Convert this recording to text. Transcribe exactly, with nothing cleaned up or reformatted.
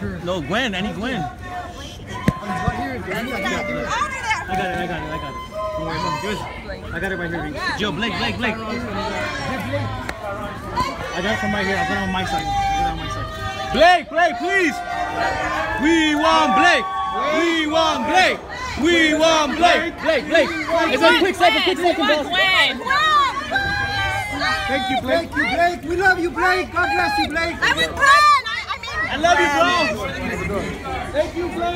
No, Gwen. I need Gwen. Right here, Gwen. I got it. I got it. I got it. Don't worry, Mom. Give us. I got it right here. Joe, Blake, Blake, Blake. I got it from right here. I got it on my side. I got it on my side. Blake, Blake, please. We want Blake. We want Blake. We want Blake. Blake, Blake. It's a quick second, quick second, boss. Thank you, Blake. Thank you, Blake. We love you, Blake. God bless you, Blake. I would Gwen. I, I mean. I love you, bro. Thank you, Blake.